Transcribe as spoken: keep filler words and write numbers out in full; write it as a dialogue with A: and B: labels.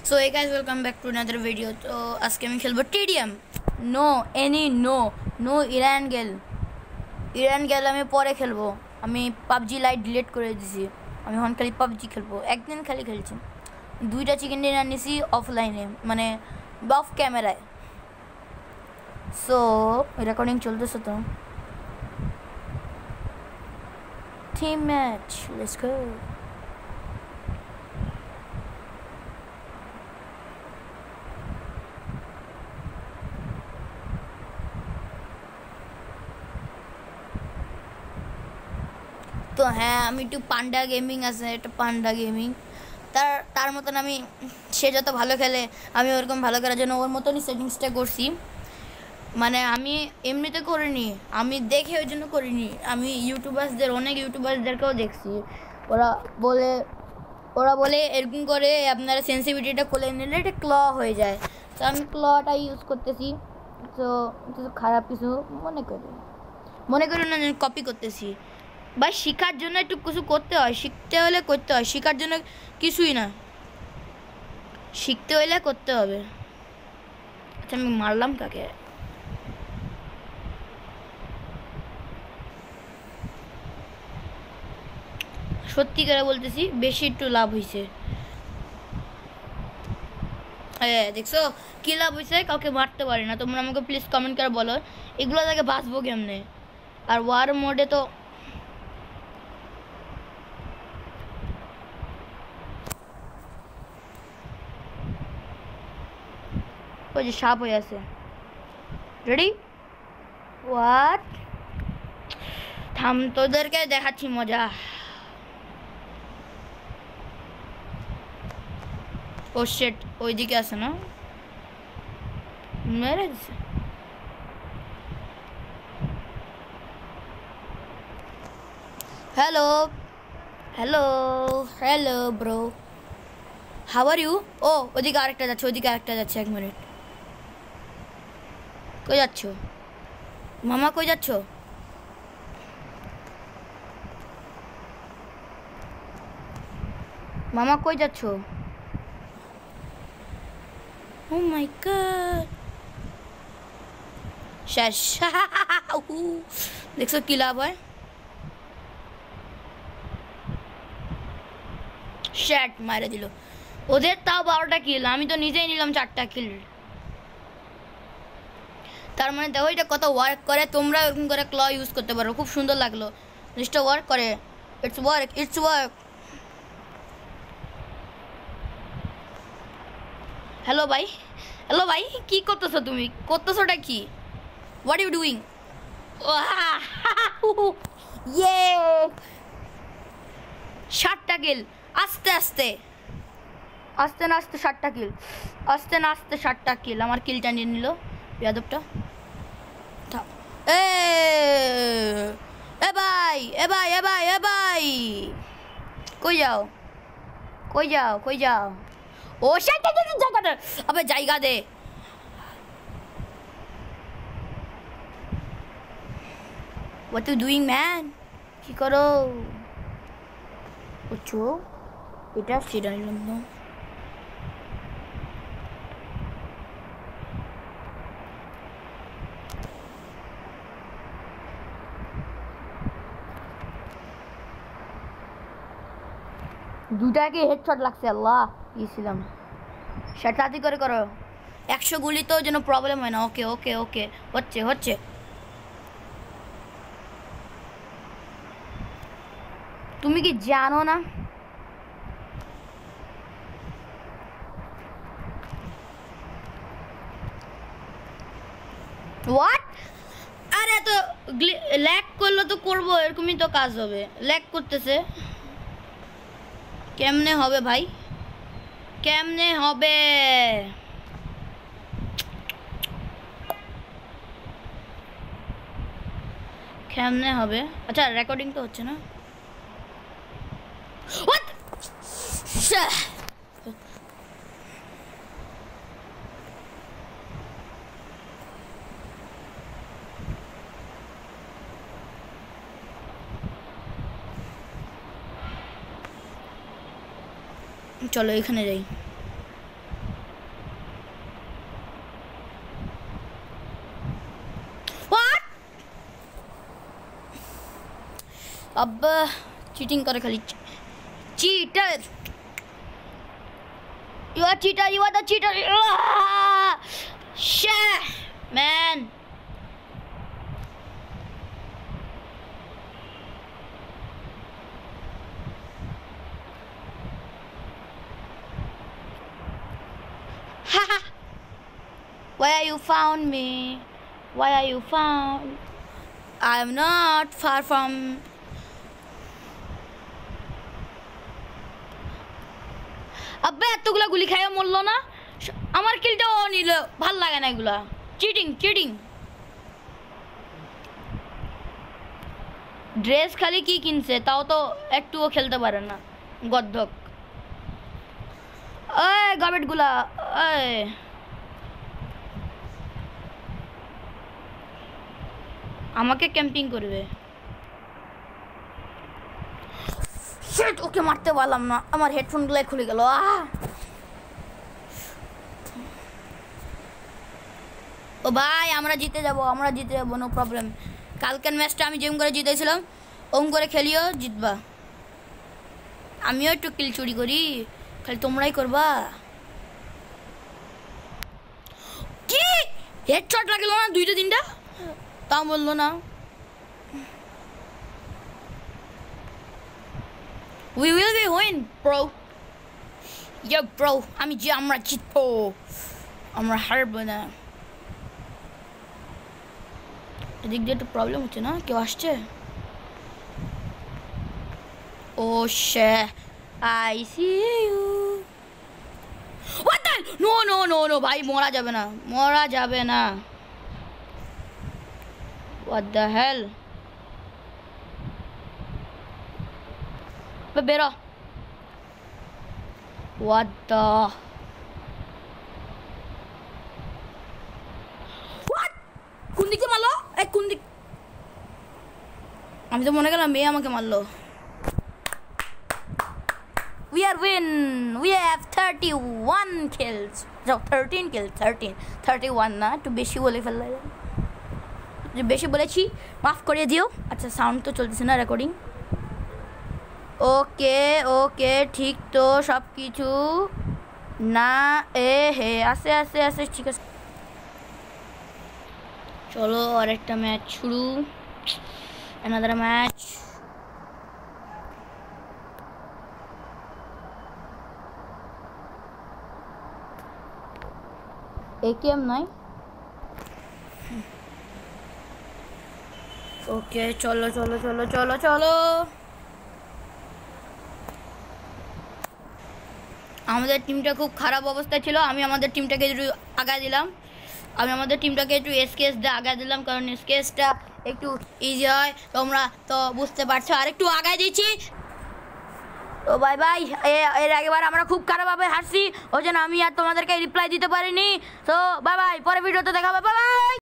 A: So hey guys, welcome back to another video. So आज के मैं खेलबो TDM. No any no no Iran গেল ইরান গেল আমি পরে খেলবো. আমি পাবজি লাইট ডিলিট করে দিয়েছি. আমি এখন খালি পাবজি খেলবো. একদিন খালি খেলছি. দুইটা চিকেন ডিনার নিছি অফলাইনে, মানে অফ ক্যামেরায়. সো রেকর্ডিং চলতেছে তো. Team match, let's go. তো হ্যাঁ, আমি একটু পান্ডা গেমিং আছে, একটা পান্ডা গেমিং তার তার মতন আমি, সে যত ভালো খেলে আমি ওরকম ভালো করার জন্য ওর মতনই সেটিংসটা করছি. মানে আমি এমনিতে করিনি, আমি দেখে ওই জন্য করিনি. আমি ইউটিউবার্সদের অনেক ইউটিউবার্সদেরকেও দেখছি, ওরা বলে ওরা বলে এরকম করে আপনারা সেন্সিটিভিটিটা খুলে নিলে এটা ক্ল হয়ে যায়. তো আমি ক্লটা ইউজ করতেছি. তো কিছু খারাপ কিছু মনে করি মনে করি না, কপি করতেছি. ভাই শেখার জন্য একটু কিছু করতে হয়, শিখতে হলে করতে হয়, শেখার জন্য কিছুই না, শিখতে হলে করতে হবে. আচ্ছা আমি মারলাম কাকে? সত্যি করে বলতেছি, বেশি একটু লাভ হয়েছে. হ্যাঁ দেখছো কী লাভ হয়েছে? কাউকে মারতে পারি না. তোমরা আমাকে প্লিজ কমেন্ট করে বলো এগুলো থেকে বাঁচবো কেমনে. আর ওয়ার মোডে তো ওই যে সাপ হয়ে আছে. রেডি? হোয়াট? থাম, তোদেরকে দেখাচ্ছি মজা. ও শিট, ওইদিকে আছে না, মেরে দিছে. Hello hello hello bro, how are you? ও ওদিকে আরেকটা যাচ্ছে, ওদিকে আরেকটা যাচ্ছে. এক মিনিট, কই যাচ্ছ মামা? কই যাচ্ছ? মামা কই যাচ্ছ? ও মাই গড, শেষ. দেখছো কি লাভ হয়? শ্যাট মারে দিল. ওদের তাও বারোটা কিল, আমি তো নিজেই নিলাম চারটা কিল. তার মানে দেখো এটা কত ওয়ার্ক করে. তোমরা এরকম করে ক্ল ইউজ করতে পারো, খুব সুন্দর লাগলো. জিনিসটা ওয়ার্ক করে. It's work it's work hello ভাই, হ্যালো ভাই, কি করতেছো তুমি? করতেছোটা কি? What you doing? ইয়ে ষাটটা কিল, আস্তে আস্তে আস্তে না আস্তে ষাটটা কিল, আস্তে না আস্তে ষাটটা কিল. আমার কিলটা নিয়ে নিল বেয়াদবটা. এ এ ভাই এ ভাই এ ভাই এ ভাই, কই যাও কই যাও কই যাও? ও ষাটটা জায়গা দে, আবে জায়গা দে. What you doing man? কি করো? বুঝছো এটা সেটা নিলাম না. দুটাকে হেডশট লাগছে. আল্লাহ গিয়েছিলাম. সেটাতে করে করো, একশো গুলি তো যেন প্রবলেম হয় না. ওকে ওকে ওকে হচ্ছে হচ্ছে. তুমি কি জানো না হোয়াট? আরে তো ল্যাগ করলে তো করবো, এরকমই তো কাজ হবে. ল্যাগ করতেছে, কেমনে হবে ভাই? কেমনে হবে? কেমনে হবে? আচ্ছা রেকর্ডিং তো হচ্ছে না. হোয়াট? চলো এখানে যাই. अब चीटिंग करे खाली cheater you are cheater you are the cheater shit man haha why are you found me why are you found I am not far from अब्बे এতগুলা গুলি খাইয়া মরলো না আমার কিলটাও নিল ভাল লাগে না এগুলা চিটিং চিটিং ড্রেস খালি কি কিনছে তাও তো একটুও খেলতে পারে না গদ্ধক এই গাবেটগুলা এই আমাকে ক্যাম্পিং করবে শিট ওকে মারতে পারলাম না আমার হেডফোনগুলো খুলে গেল ও ভাই আমরা জিতে যাব আমরা জিতে যাব নো প্রবলেম কালকের ম্যাচটা আমি যেম করে জিতেছিলাম ওম করে খেলিও জিতবা আমিও একটু কিল চুরি করি খালি তোমরাই করবা কি হেডশট লাগলো না দুইটা তিনটা তাও বললো না we will be win bro yeah bro আমি যে আমরা জিতবো আমরা হারবো না এদিক দিয়ে একটু প্রবলেম হচ্ছে না কেউ আসছে ও শে I see you what the no no no no ভাই মরা যাবে না মরা যাবে না what the hell বেরো what the what কোন দিকে মারলো এই কোন দিক আমি তো মনে করলাম মেয়ে আমাকে মারলো we are win we have thirty-one kills no thirteen kills thirteen thirty-one না একটু বেশি বলে ফেললাম যে বেশি বলেছি মাফ করে দিও আচ্ছা সাউন্ড তো চলতেছে না রেকর্ডিং ওকে ওকে ঠিক তো সব কিছু না এ হে আসে আসে আসে ঠিক আছে চলো আরেকটা ম্যাচ শুরু another ম্যাচ একেএম নাই ওকে চলো চলো চলো চলো চলো আমাদের টিমটা খুব খারাপ অবস্থায় ছিল আমি আমাদের টিমটাকে একটু আগায় দিলাম আমি আমাদের টিমটাকে একটু এসকেএস দিয়ে আগায় দিলাম কারণ এসকেএসটা একটু ইজি হয় তোমরা তো বুঝতে পারছো আর একটু আগায় দিচ্ছি তো বাই বাই এর আগেবার আমরা খুব খারাপভাবে হারছি ওই জন্য আমি আর তোমাদেরকে রিপ্লাই দিতে পারিনি তো বাই বাই পরে ভিডিওতে দেখা হবে বাই বাই।